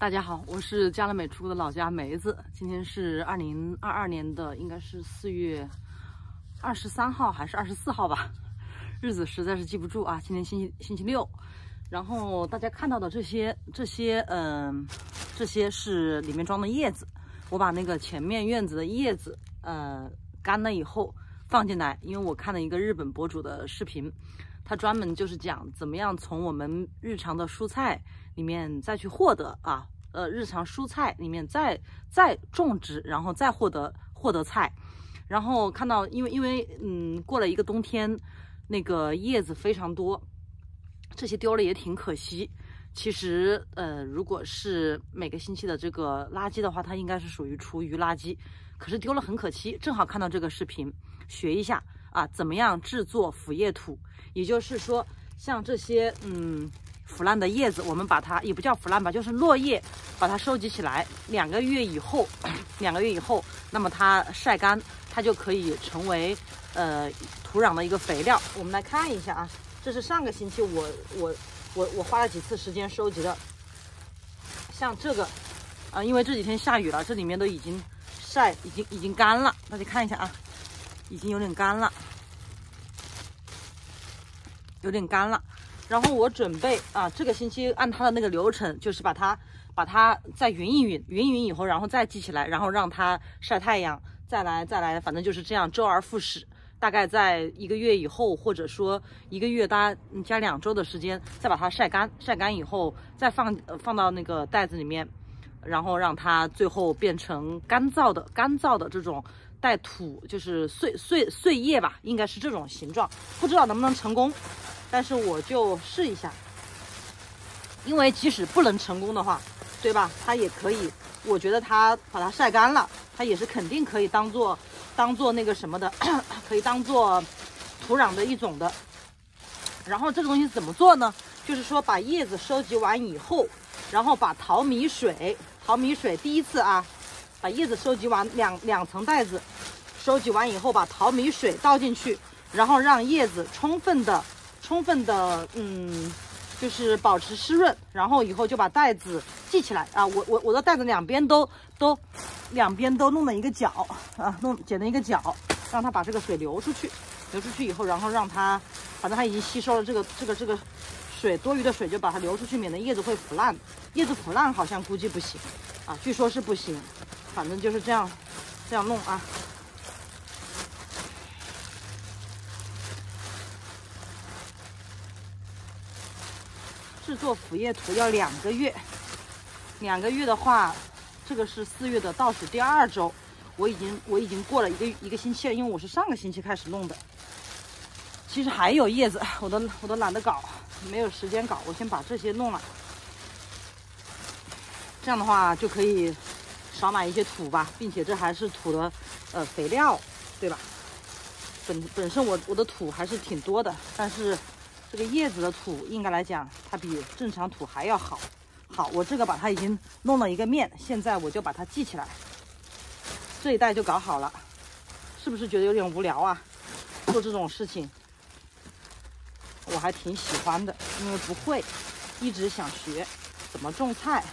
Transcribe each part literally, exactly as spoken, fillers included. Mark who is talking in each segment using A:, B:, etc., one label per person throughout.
A: 大家好，我是加乐美出的老家梅子。今天是二零二二年的，应该是四月二十三号还是二十四号吧，日子实在是记不住啊。今天星期星期六，然后大家看到的这些这些，嗯、呃，这些是里面装的叶子。我把那个前面院子的叶子，呃，干了以后放进来，因为我看了一个日本博主的视频。他专门就是讲怎么样从我们日常的蔬菜里面再去获得啊，呃，日常蔬菜里面再再种植，然后再获得获得菜。然后看到，因为因为嗯，过了一个冬天，那个叶子非常多，这些丢了也挺可惜。其实呃，如果是每个星期的这个垃圾的话，它应该是属于厨余垃圾，可是丢了很可惜。正好看到这个视频，学一下啊，怎么样制作腐叶土。也就是说，像这些嗯腐烂的叶子，我们把它也不叫腐烂吧，就是落叶，把它收集起来，两个月以后，两个月以后，那么它晒干，它就可以成为呃土壤的一个肥料。我们来看一下啊，这是上个星期我我我我花了几次时间收集的，像这个啊，因为这几天下雨了，这里面都已经晒，已经已经干了，大家看一下啊，已经有点干了。有点干了，然后我准备啊，这个星期按它的那个流程，就是把它把它再匀一匀，匀一匀以后，然后再系起来，然后让它晒太阳，再来再来，反正就是这样周而复始。大概在一个月以后，或者说一个月大加两周的时间，再把它晒干，晒干以后再放呃放到那个袋子里面，然后让它最后变成干燥的干燥的这种带土，就是碎碎碎叶吧，应该是这种形状，不知道能不能成功。但是我就试一下，因为即使不能成功的话，对吧？它也可以，我觉得它把它晒干了，它也是肯定可以当做当做那个什么的，可以当做土壤的一种的。然后这个东西怎么做呢？就是说把叶子收集完以后，然后把淘米水，淘米水第一次啊，把叶子收集完两两层袋子，收集完以后把淘米水倒进去，然后让叶子充分的。充分的，嗯，就是保持湿润，然后以后就把袋子系起来啊。我我我的袋子两边都都两边都弄了一个角啊，弄剪了一个角，让它把这个水流出去，流出去以后，然后让它，反正它已经吸收了这个这个这个水，多余的水就把它流出去，免得叶子会腐烂。叶子腐烂好像估计不行啊，据说是不行，反正就是这样这样弄啊。制作腐叶土要两个月，两个月的话，这个是四月的倒数第二周，我已经我已经过了一个一个星期了，因为我是上个星期开始弄的。其实还有叶子，我都我都懒得搞，没有时间搞，我先把这些弄了，这样的话就可以少买一些土吧，并且这还是土的呃肥料，对吧？本本身我我的土还是挺多的，但是。这个叶子的土应该来讲，它比正常土还要好。好，我这个把它已经弄了一个面，现在我就把它系起来，这一袋就搞好了。是不是觉得有点无聊啊？做这种事情，我还挺喜欢的，因为不会，一直想学怎么种菜，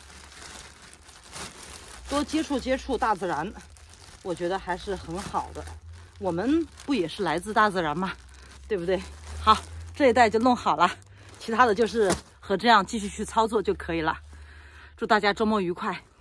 A: 多接触接触大自然，我觉得还是很好的。我们不也是来自大自然吗？对不对？好。这一袋就弄好了，其他的就是和这样继续去操作就可以了。祝大家周末愉快。